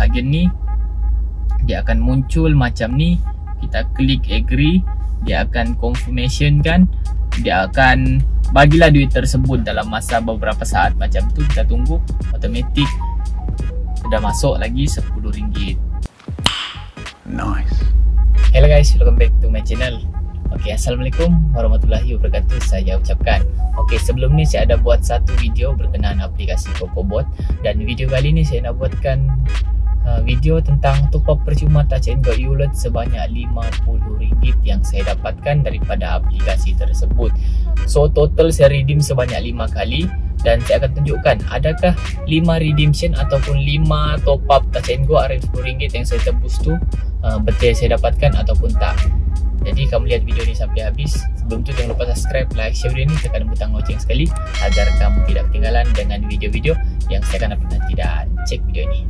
bahagian ni dia akan muncul macam ni. Kita klik agree, dia akan confirmation kan, dia akan bagilah duit tersebut dalam masa beberapa saat macam tu. Kita tunggu, automatic sudah masuk lagi RM10. Nice. Hello guys, welcome back to my channel. Okay, Assalamualaikum warahmatullahi wabarakatuh saya ucapkan. Okay, sebelum ni saya ada buat satu video berkenaan aplikasi CocoBot. Dan video kali ni saya nak buatkan video tentang top up percuma Touch and Go e-wallet sebanyak RM50 yang saya dapatkan daripada aplikasi tersebut. So total saya redeem sebanyak 5 kali. Dan saya akan tunjukkan adakah 5 redemption ataupun 5 top up Touch and Go RM10 yang saya tebus tu betul saya dapatkan ataupun tak. Jadi kamu lihat video ni sampai habis. Sebelum tu jangan lupa subscribe, like, share video ni, tekan butang lonceng sekali agar kamu tidak ketinggalan dengan video-video yang saya akan upload nanti. Dan cek video ni.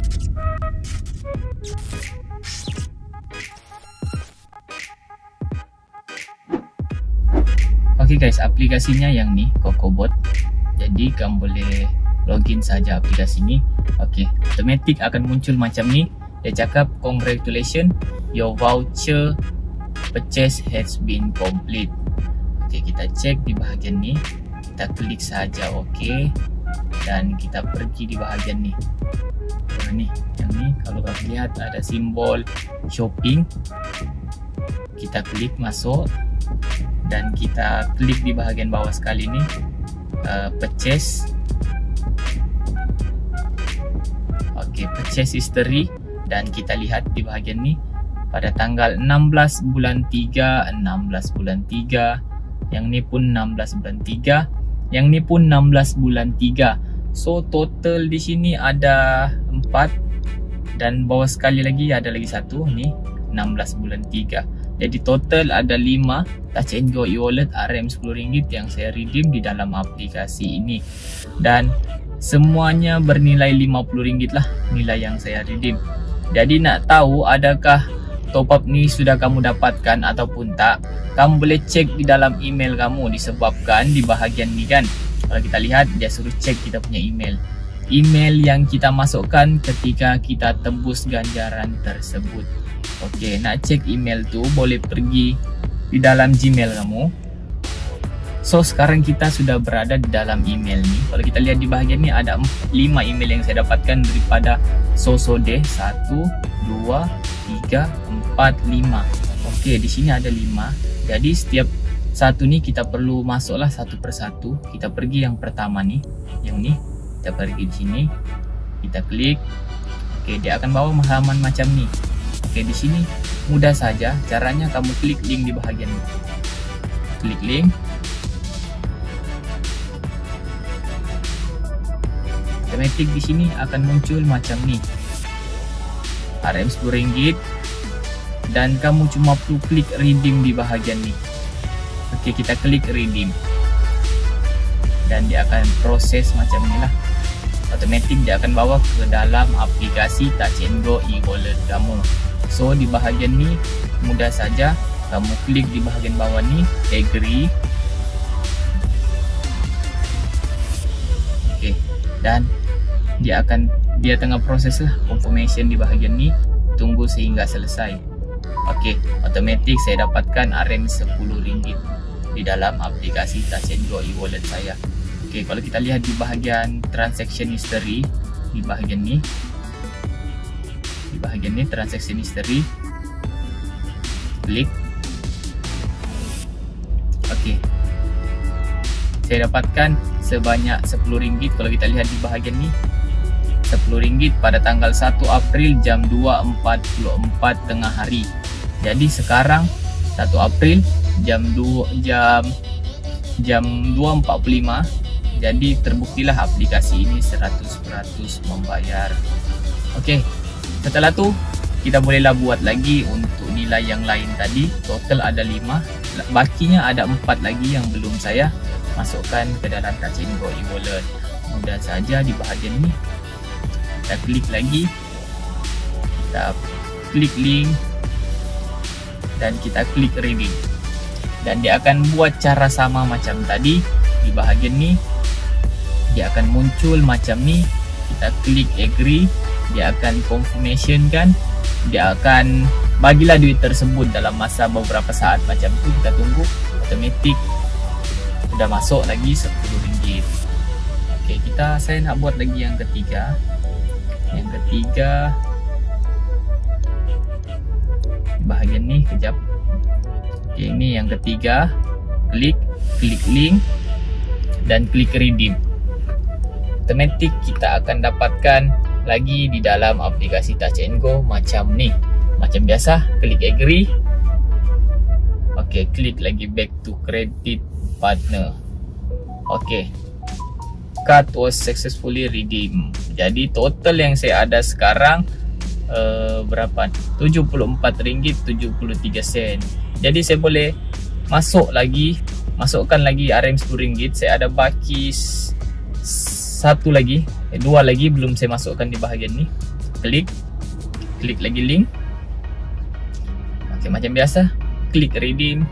Oke guys, aplikasinya yang ni CocoBot. Jadi kamu boleh login saja aplikasi ini. Oke, automatic akan muncul macam ni. Dia cakap congratulations, your voucher purchase has been complete. Oke, kita cek di bahagian ni. Kita klik saja oke. Dan kita pergi di bahagian ni. Nah, nih, yang ni kalau kamu lihat ada simbol shopping. Kita klik masuk. Dan kita klik di bahagian bawah sekali ni, purchase. Oke, purchase history. Dan kita lihat di bahagian ni pada tanggal 16 bulan 3, 16 bulan 3. Yang ni pun 16 bulan 3. Yang ni pun 16 bulan 3. So total di sini ada 4. Dan bawah sekali lagi ada lagi satu ni 16 bulan 3. Jadi total ada 5 Touch and Go e-wallet RM10 yang saya redeem di dalam aplikasi ini. Dan semuanya bernilai RM50 lah nilai yang saya redeem. Jadi nak tahu adakah top up ni sudah kamu dapatkan ataupun tak, kamu boleh cek di dalam email kamu, disebabkan di bahagian ni kan, kalau kita lihat dia suruh cek kita punya email yang kita masukkan ketika kita tembus ganjaran tersebut. Oke, nak cek email tu boleh pergi di dalam Gmail kamu. So sekarang kita sudah berada di dalam email ni. Kalau kita lihat di bahagian ni ada 5 email yang saya dapatkan daripada Sosode. 1, 2, 3, 4, 5. Oke, di sini ada 5. Jadi setiap satu ni kita perlu masuklah satu persatu. Kita pergi yang pertama nih, yang ni. Kita pergi di sini. Kita klik. Oke, dia akan bawa halaman macam ni. Oke, di sini mudah saja. Caranya kamu klik link di bahagian ini. Klik link. Otomatis di sini akan muncul macam ni. RM10 dan kamu cuma perlu klik redeem di bahagian ni. Oke, kita klik redeem. Dan dia akan proses macam ni lah. Otomatis dia akan bawa ke dalam aplikasi Touch and Go e-wallet kamu. So di bahagian ni mudah saja, kamu klik di bahagian bawah ni agree. Oke, dan dia tengah proses lah confirmation di bahagian ni. Tunggu sehingga selesai. Oke, otomatis saya dapatkan RM10 di dalam aplikasi Touch and Go e-wallet saya. Oke, kalau kita lihat di bahagian transaction history, di bahagian ni transaction history, klik. Oke, saya dapatkan sebanyak RM10. Kalau kita lihat di bahagian ni, RM10 pada tanggal 1 April jam 2.44 tengah hari. Jadi sekarang 1 April jam 2.45. Jadi terbuktilah aplikasi ini 100% membayar. Oke, setelah tu kita bolehlah buat lagi untuk nilai yang lain tadi. Total ada 5. Bakinya ada 4 lagi yang belum saya masukkan ke dalam Touch and Go e-wallet. Mudah saja di bahagian ini. Kita klik lagi. Kita klik link. Dan kita klik redeem. Dan dia akan buat cara sama macam tadi. Di bahagian ini dia akan muncul macam ni. Kita klik agree. dia akan confirmation kan, dia akan bagilah duit tersebut dalam masa beberapa saat macam tu. Kita tunggu, automatik sudah masuk lagi RM10. Okey, saya nak buat lagi yang ketiga. Yang ketiga bahagian ni, kejap. Okey, ini yang ketiga. Klik link dan klik redeem. Automatik kita akan dapatkan lagi di dalam aplikasi Touch and Go macam ni. Macam biasa, klik agree. Okey, klik lagi back to credit partner. Okey, card was successfully redeemed. Jadi total yang saya ada sekarang berapa? RM74.73. Jadi saya boleh masukkan lagi RM10. Saya ada baki dua lagi belum saya masukkan di bahagian ni. Klik lagi link. Okey, macam biasa, klik redeem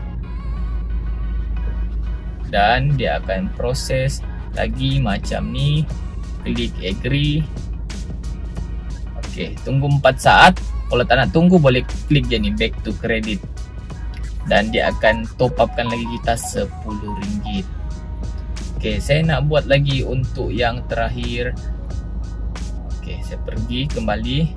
dan dia akan proses lagi macam ni. Klik agree. Okey, tunggu 4 saat. Kalau tak nak tunggu, boleh klik je ni back to credit dan dia akan top upkan lagi kita RM10. Okey, saya nak buat lagi untuk yang terakhir. Okey, saya pergi kembali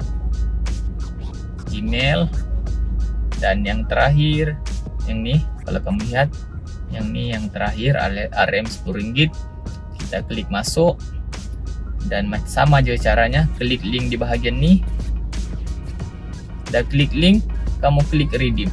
Gmail dan yang terakhir yang ni, kalau kamu lihat yang ni yang terakhir RM10. Kita klik masuk dan sama je caranya, klik link di bahagian ni. Dah klik link, kamu klik redeem.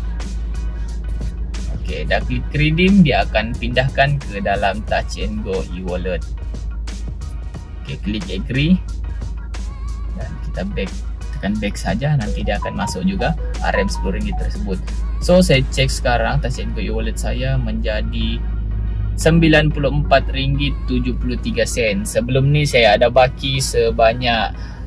Okey, dah klik redeem, dia akan pindahkan ke dalam Touch and Go e-wallet. Okey, klik agree dan kita tekan back saja, nanti dia akan masuk juga RM10 tersebut. So saya cek sekarang Touch and Go e-wallet saya menjadi RM94.73. Sebelum ni saya ada baki sebanyak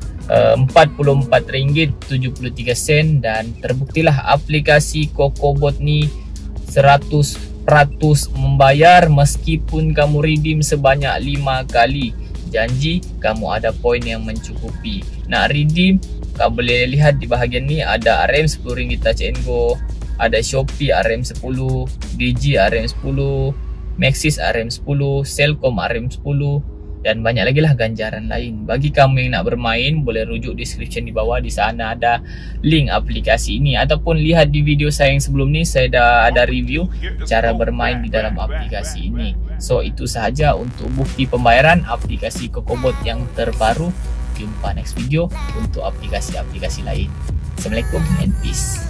RM44.73 dan terbuktilah aplikasi Kokobot ni 100% membayar meskipun kamu redeem sebanyak 5 kali. Janji kamu ada poin yang mencukupi. Nak redeem, kamu boleh lihat di bahagian ni ada RM10 Touch and Go, ada Shopee RM10, Digi RM10, Maxis RM10, Selcom RM10 dan banyak lagi lah ganjaran lain. Bagi kamu yang nak bermain, boleh rujuk description di bawah. Di sana ada link aplikasi ini, ataupun lihat di video saya yang sebelum ni, saya dah ada review cara bermain di dalam aplikasi ini. So itu sahaja untuk bukti pembayaran aplikasi Kokobot yang terbaru. Jumpa next video untuk aplikasi-aplikasi lain. Assalamualaikum and peace.